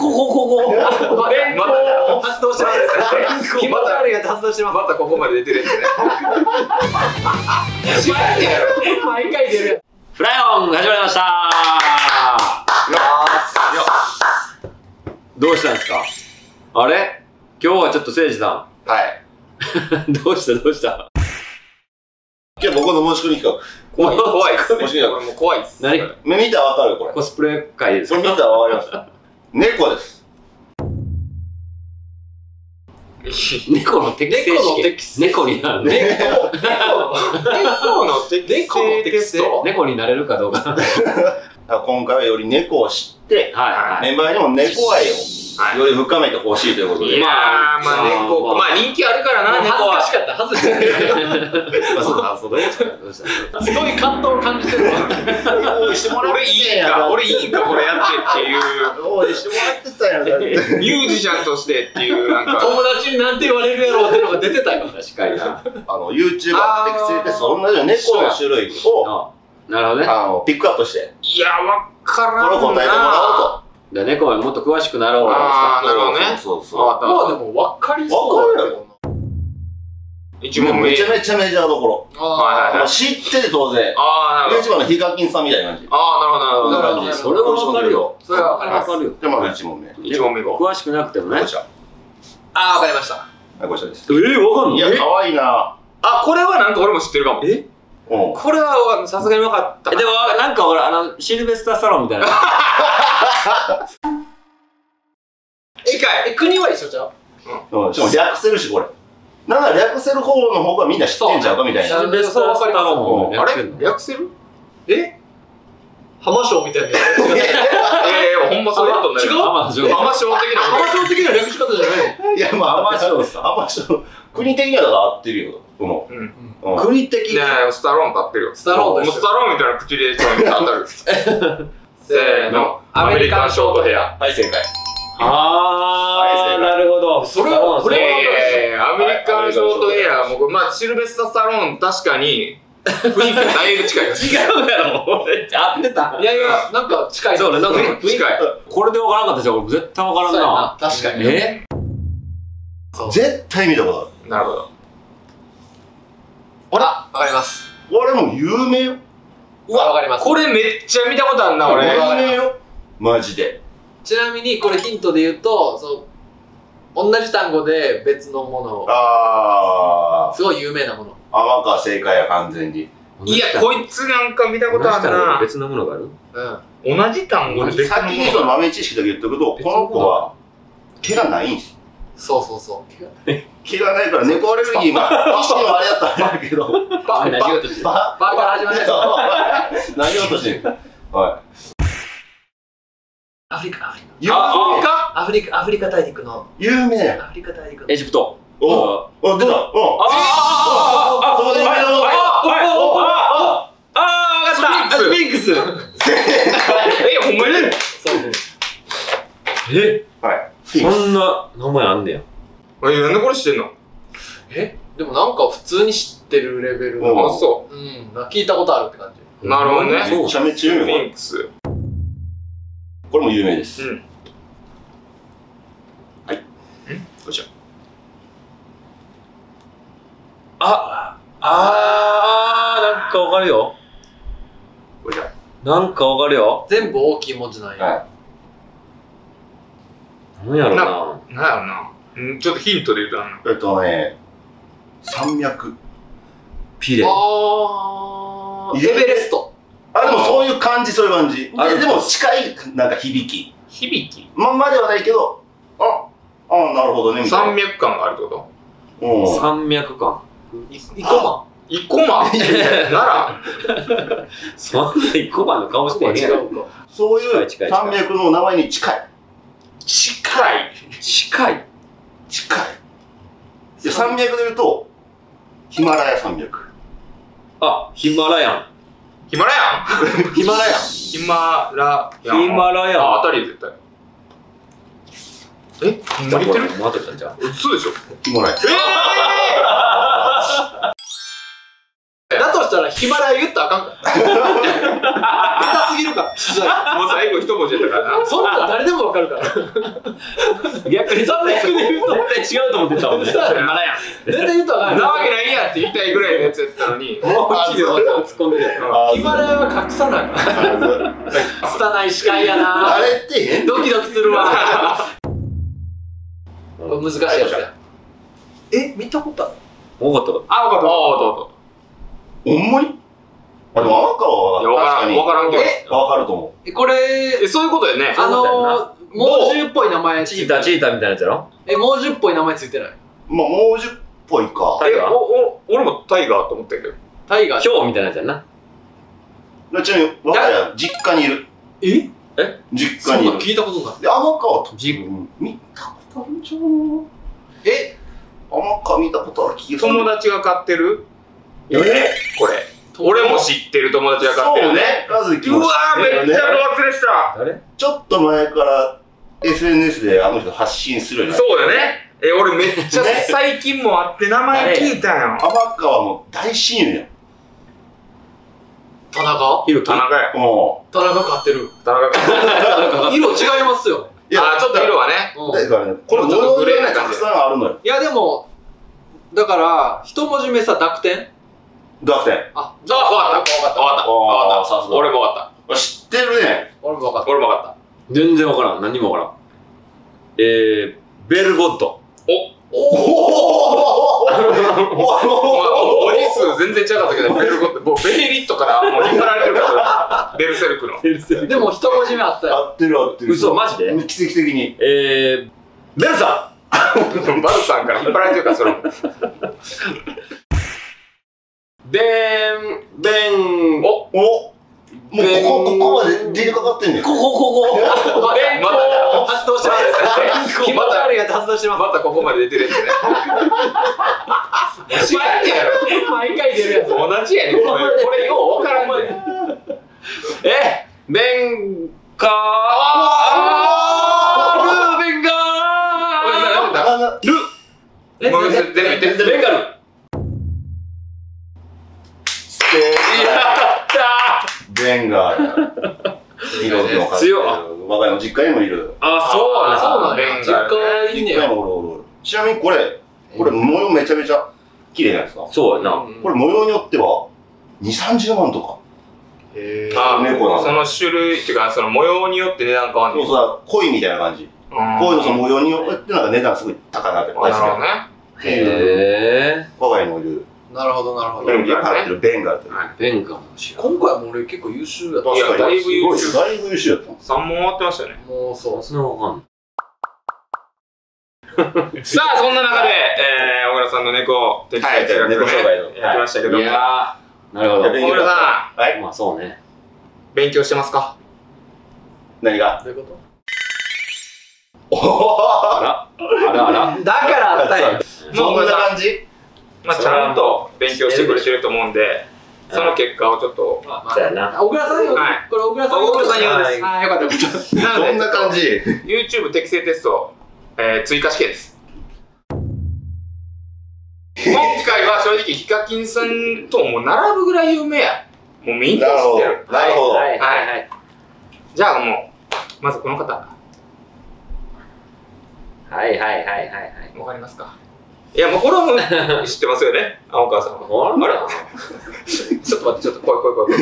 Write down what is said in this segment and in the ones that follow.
発動してます。気持ち悪いやつ発動してます。またここまで出てるやつね。毎回出る。フライオン始まりました。どうしたんですか。あれ、今日はちょっと誠司さん。はい。どうした今日僕の申し込み企画。 怖いです。 申し込み企画。 もう怖いです。 何目見たらわかるこれ。 コスプレ会です。 これ見たらわかりました。猫です。 猫の適正試験。猫になる。猫の適正テスト。猫になれるかどうか。 今回はより猫を知って、メンバーにも猫愛をより深めてほしいということで。 まあ人気あるからな、猫は。恥ずかしかった、外してる。すごい葛藤を感じてるわ。俺いいんか、これやってっていう。 用意してもらってたやん。 ミュージシャンとしてっていう、なんか。友達になんて言われるやろうってのが出てたよ。確かにな。 YouTuber 適正テスト、同じように猫の種類を、なるほどね。ピックアップして。 いや、わからんな。 これ答えてもらおうと。 で、猫はもっと詳しくなろうから。ああ、なるほどね。そう。まあでも分かりそうだよ。 一問めちゃめちゃメジャーどころ。知ってて当然。YouTuber のヒカキンさんみたいな感じ。 ああ、なるほど。それは分かるよ。それは分かるよ。 じゃあまず1問目。 1問目後。詳しくなくてもね。ああ、分かりました。 こちらです。 分かんの？ いや、かわいいな。 あ、これはなんか俺も知ってるかも。これはさすがに分かった。でもなんか俺シルベスター・スタローンみたいな。近い。国は一緒ちゃう？ しかも略せるしこれ。なんか略せる方の方がみんな知ってんちゃうかみたいな。 シルベスター・スタローン。あれ？略せる？浜章みたいな。いやほんまそういうことになる。違う？浜章的な略し方じゃない。いやまあ浜章さん。浜章。 国的にはだから合ってるよ。 国的に。スタローン立ってるよ。スタローンみたいな口で当たる。せーの。アメリカンショートヘア。はい、正解。あー、なるほど。それは、アメリカンショートヘア、まあ、シルベスター・スタローン、確かに、雰囲気がだいぶ近い。違うやろ、合ってた。いや、なんか近い。そうね、なんか近い。これで分からんかったじゃん、俺絶対分からんな。確かに。 絶対見たことある。 なるほど。わかります。 俺も有名よ。 うわ、わかります。これめっちゃ見たことあるな、俺。 有名よ。マジで。 ちなみにこれヒントで言うと、同じ単語で別のものを。すごい有名なもの。 天川正解や、完全に。 いや、こいつなんか見たことあるな。別のものがある？うん。同じ単語で別のもの。 さっきにその豆知識だけ言ったけど、この子は毛がないんですよ。 そう。 毛がないから猫アレルギーが意識のあれやったらあれやけど。 何言おうとしてる？バーから始まる。 何言おうとしてる？はい。 アフリカ大陸の有名や。 アフリカ大陸のエジプト。 出た。そこで分かった。スフィンクス。ほんまに？ はい。 そんな名前あんねや。なんでこれ知ってんの？ でもなんか普通に知ってるレベル。 あ、そう。 聞いたことあるって感じ。 なるほどね。 めちゃめちゃ有名。 スフィンクス。 これも有名です。はい。こちら。 なんかわかるよ。 こちら。 なんかわかるよ。 全部大きい文字なんや。 なんやろな。ちょっとヒントで言うと山脈。 ピレ。 エベレスト。 でもそういう感じ。でも近い、なんか響き。まんまではないけど、なるほどね。 山脈感があるってこと？山脈感。 生駒ならそんな生駒の顔してへんやろ。 そういう山脈の名前に近い。山脈で言うとヒマラヤ山脈。 ヒマラヤン。あたり絶対。ほんまに言ってる？当てたんじゃん。嘘でしょ？ ヒマラヤ。 だとしたらヒマラヤ言ったらあかんから。下手すぎるかか。 もう最後一文字やったからな。 そんなん誰でもわかるから。 逆にそんな役で言うと絶対違うと思ってたもんね。まだやん。 絶対言うとわかる。 なわけないやんって言いたいぐらいのやつやってたのに、 もう一度突っ込んでるやん。 ヒマラヤは隠さない。拙い視界やな。 あれってドキドキするわ。難しいやつや。見たことある？ 多かった。 あ、分かった。 ほんまに？あ、でも天川は確かに分からんけど。 分かると思う。 これ、 そういうことやね。 猛獣っぽい名前。 チーターみたいなやつやろ？ 猛獣っぽい名前ついてない？ まあ、猛獣っぽいか。 タイガー？ 俺もタイガーと思ったけど。 タイガー？ ヒョウみたいなやつやんな。 ちなみに、我が家、実家にいる。実家にいる。 聞いたことない。 で、天川と見たことあるんじゃん。天川見たことある気がする。 友達が飼ってるよね、これ。俺も知ってる友達が飼ってるね。 そうね。 うわー、めっちゃ忘れした。 誰？ ちょっと前から SNS であの人発信するよね。 そうだね。俺めっちゃ最近も会って名前聞いたよ。 天川も大親友やん。 田中？ 田中や。 田中飼ってる。 田中飼ってる。 色違いますよ。 ちょっと色はね。 だからね、 このちょっとグレーな感じ。 たくさんあるのよ。 いやでも、だから、一文字目さ、濁点？ 濁点。 あ、 分かった。俺も分かった。 知ってるね。 俺も分かった。 全然わからん。何にもわからん。ベルゴッド。 文字数全然違かったけど、ベルゴッド、もうベリリットからもう引っ張られてるから、ベルセルクの。 でも一文字目あったよ。 合ってる。 嘘、マジで？ 奇跡的に。 ベルサバルさんから引っ張られてるから、それも。 もうここまで出てかかってんねん。 ここ。 また発動してます。気持ち悪いやつ発動してます。 またここまで出てるやつね。 毎回出るやつ。 同じやねん。これよう分からんねん。 ベンカールーベンガー全部言って。 ベンガル。 ベンガー。 強っ。 我が家の実家にもいる。 あ、そうなんや。実家いんねや。 ちなみにこれ模様めちゃめちゃ綺麗じゃないですか。 そうやな。 これ模様によっては2、30万とか。 その種類っていうか、その模様によって値段変わんねん。 そう恋みたいな感じ。恋のその模様によってなんか値段すごい高くなってる。 なるほどね。 我が家にもいる。 なるほど。 ベンガー。 ベンガー。 今回も俺結構優秀やった。 いや、だいぶ優秀。 だいぶ優秀やった。 3問終わってましたよね。 もうそう。 そんなわかんない。 さあ、そんな中で、小倉さんの猫適材定額ね、やってましたけども。 いやー、なるほど。 小倉さん、はい。 まあそうね。 勉強してますか？ 何が？ どういうこと？ あら。 だからあったんや。 そんな感じ？ まあちゃんと勉強してくれてると思うんで、その結果をちょっと。 そうやな。 小倉さんよ。これ小倉さんよ。 小倉さん用です。 ああ、よかった。 そんな感じ。 YouTube 適正テスト、追加試験です。今回は正直ヒカキンさんともう並ぶぐらい有名や。もうみんな知ってる。 なるほど。 はい。 じゃあもうまずこの方。 はい。 わかりますか？いやもうこれはもう知ってますよね、青川さんは。あれ？ちょっと待って、怖い。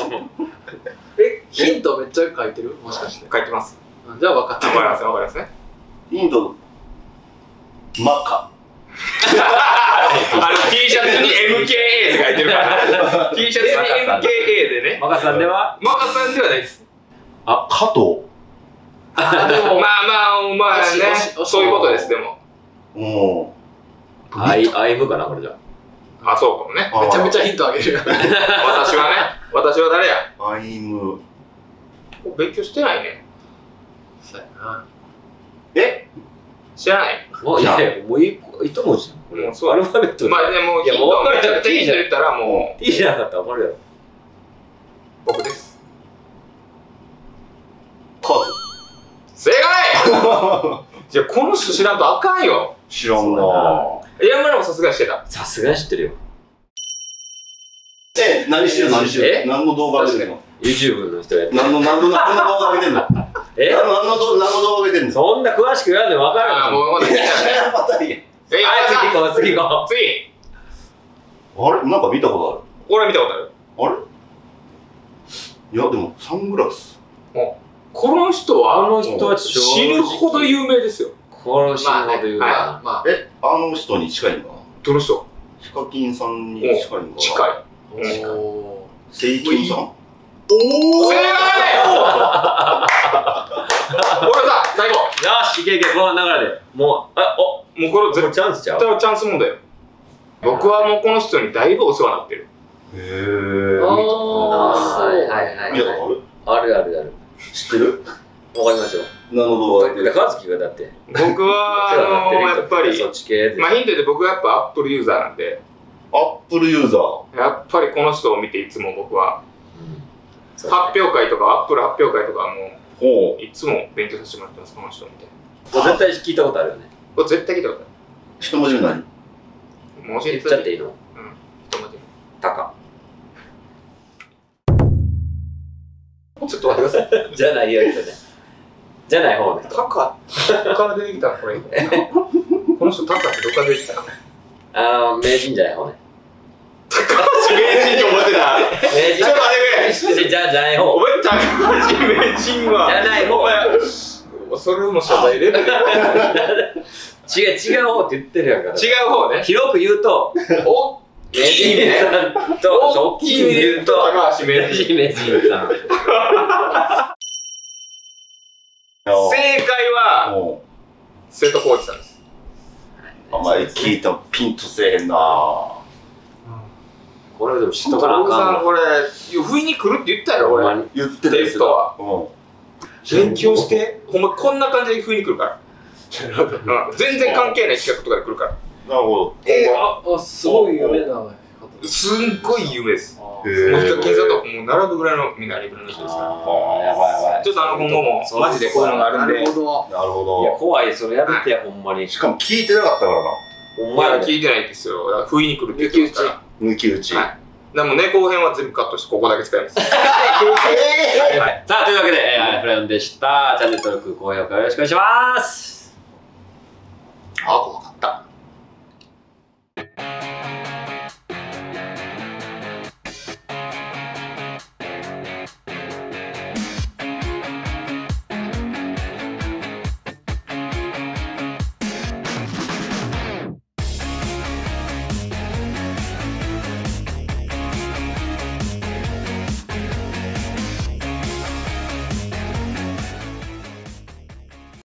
ヒントめっちゃ書いてる？もしかして。 書いてます。 じゃあ分かった。 わかりますね。 ヒント。マカ。 T シャツに MKA って書いてるから。T シャツに MKA でね。 マカさんでは？ マカさんではないです。 あ、加藤。 まあね、そういうことです。でも。 アイムかなこれじゃ。 あ、そうかもね。 めちゃめちゃヒントあげるよ。 私は誰や？ アイム。 勉強してないね。 そうやな。 知らない？ いや、もう一文字。 もうそう。 アルファベット。 まあでもヒントめちゃくちゃヒント言ったらもう。 T じゃなかったら分かるやろ。 僕です。 カズ。 正解！じゃあこの人知らんとあかんよ。 知らんな。 山村もさすがにしてた。 さすがに知ってるよ。 何してる何してる何の動画上げてんの YouTube の人やって何の動画上げてんの何の動画上げてんのそんな詳しく言わんでも分かるよ。 もう次行こう、次行こう。 次あれなんか見たことあるこれ見たことあるあれいやでもサングラスこの人は死ぬほど有名ですよ。 この死ぬほど有名まああの人に近いのかなどの人ヒカキンさんに近いのかな近い。 セイキンさんおお正解これさ、最後よし、いけいけ、この流れでもう、 もうこれ絶チャンスちゃう対チャンス問題よ。僕はもうこの人にだいぶお世話になってる。 へえはいいやあるあるある。 知ってるわかりますよ。 何の動画上げてる和樹がだって僕はやっぱりそっち系でまあヒントで僕はやっぱアップルユーザーなんでアップルユーザーやっぱりこの人を見ていつも僕は発表会とかアップル発表会とかもいつも勉強させてもらってますこの人を見て。 絶対聞いたことあるよね。 これ絶対聞いたことある。 一文字目何もう教え言ってちゃっていいの？ うん一文字タカ。 ちょっと待ってください。 じゃないよ人ね。じゃない方ね。 タカどっから出てきたのこれ。この人タカってどっから出てきたの？ 名人じゃない方ね。 高橋名人と思ってた。 名人。 ちょっと待ってくれ。 じゃない方。 お前高橋名人は。 じゃない方。 それも謝罪レベル。 違う方って言ってるやんから。 違う方ね。 広く言うと、 お名人さんと、大きい意味で言うと、 高橋名人。 名人さん。 正解は瀬戸康史さんです。 あまり聞いてもピンとせえへんなこれでも知っとかなあかんわ。 これ不意に来るって言ったやろ俺。 言ってたテストは。勉強してほんまこんな感じで不意に来るから。全然関係ない企画とかで来るから。 なるほあ、すごい有名な。 すんごい有名です。もうどヒカキンさんともう並ぶぐらいのみんなレベルの人ですから。 やばいやばい。 ちょっと今後もマジでこういうのがあるんで。 なるほいや、 ど怖い、それやめてや、ほんまに。 しかも聞いてなかったからなお前聞いてないんですよ。だから不意に来るって言ってますから。 抜き打ちはいでもね、後編は全部カットしてここだけ使います。 さあ、というわけで、フライオンでした。チャンネル登録、高評価よろしくお願いします。 あ、